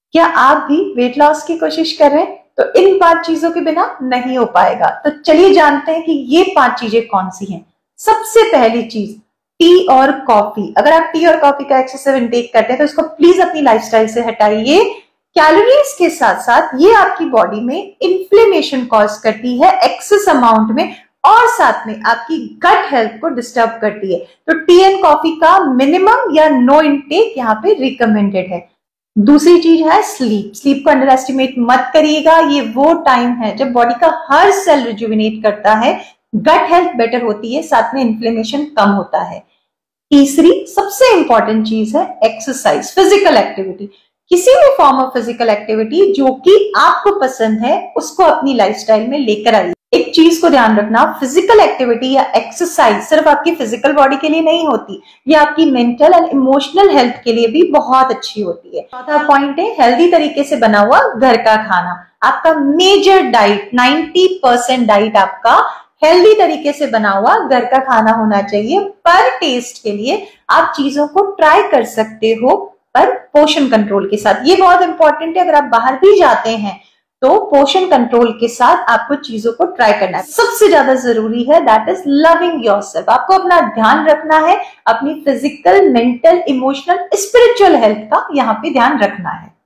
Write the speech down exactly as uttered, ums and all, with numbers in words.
क्या आप भी वेट लॉस की कोशिश कर रहे हैं? तो इन पांच चीजों के बिना नहीं हो पाएगा। तो चलिए जानते हैं कि ये पांच चीजें कौन सी हैं। सबसे पहली चीज, टी और कॉफी। अगर आप टी और कॉफी का एक्सेसिव इंटेक करते हैं तो इसको प्लीज अपनी लाइफस्टाइल से हटाइए। कैलोरीज के साथ साथ ये आपकी बॉडी में इन्फ्लेमेशन कॉज करती है एक्सेस अमाउंट में, और साथ में आपकी गट हेल्थ को डिस्टर्ब करती है। तो टी एंड कॉफी का मिनिमम या नो इंटेक यहाँ पे रिकमेंडेड है। दूसरी चीज है स्लीप। स्लीप को अंडर एस्टिमेट मत करिएगा। ये वो टाइम है जब बॉडी का हर सेल रिजुविनेट करता है, गट हेल्थ बेटर होती है, साथ में इन्फ्लेमेशन कम होता है। तीसरी सबसे इंपॉर्टेंट चीज है एक्सरसाइज, फिजिकल एक्टिविटी। किसी भी फॉर्म ऑफ फिजिकल एक्टिविटी जो कि आपको पसंद है उसको अपनी लाइफस्टाइल में लेकर आइए। एक चीज को ध्यान रखना, फिजिकल एक्टिविटी या एक्सरसाइज सिर्फ आपकी फिजिकल बॉडी के लिए नहीं होती, ये आपकी मेंटल एंड इमोशनल हेल्थ के लिए भी बहुत अच्छी होती है। चौथा पॉइंट है हेल्दी तरीके से बना हुआ घर का खाना। आपका मेजर डाइट, नब्बे परसेंट डाइट आपका हेल्दी तरीके से बना हुआ घर का खाना होना चाहिए। पर टेस्ट के लिए आप चीजों को ट्राई कर सकते हो, पर पोर्शन कंट्रोल के साथ। ये बहुत इंपॉर्टेंट है। अगर आप बाहर भी जाते हैं तो पोर्शन कंट्रोल के साथ आपको चीजों को ट्राई करना है। सबसे ज्यादा जरूरी है दैट इज लविंग योरसेल्फ। आपको अपना ध्यान रखना है, अपनी physical, mental, emotional, spiritual health का यहाँ पे ध्यान रखना है।